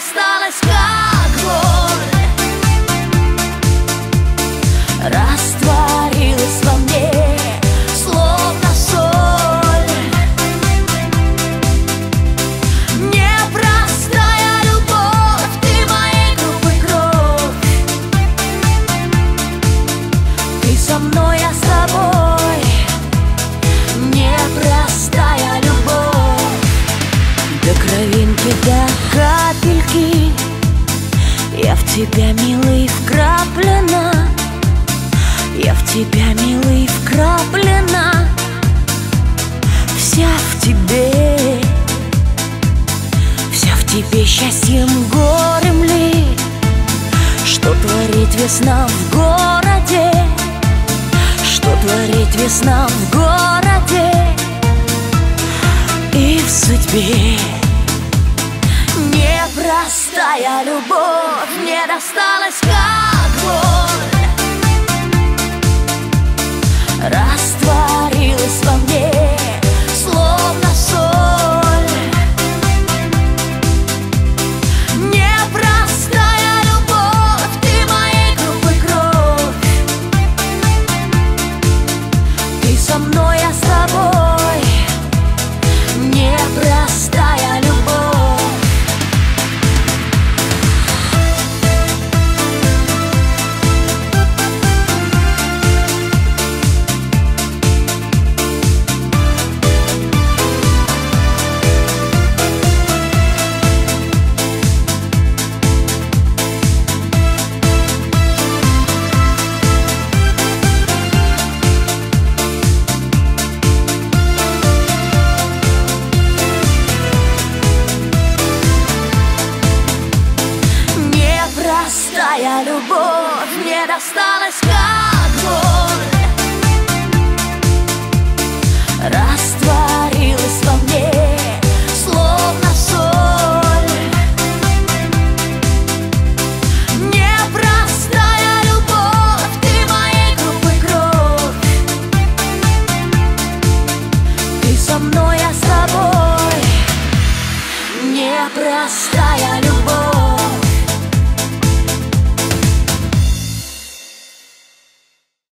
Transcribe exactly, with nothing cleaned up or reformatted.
досталась как боль, растворилась во мне, словно соль. Непростая любовь, ты моей группы кровь. Ты со мной, я с тобой. Непростая любовь. До кровинки, до капельки я в тебя, милый, вкраплена. Я в тебя, милый, вкраплена. Вся в тебе, вся в тебе счастьем горем ли. Что творит весна в городе, что творит весна в городе и в судьбе. Непростая любовь мне досталась как боль, растворилась во мне, словно соль. Непростая любовь, ты моей группы кровь. Ты со мной, я с тобой. Непростая любовь. Непростая любовь мне досталась как боль, растворилась во мне, словно соль. Непростая любовь, ты моей группы кровь. Ты со мной, я с тобой. Непростая любовь.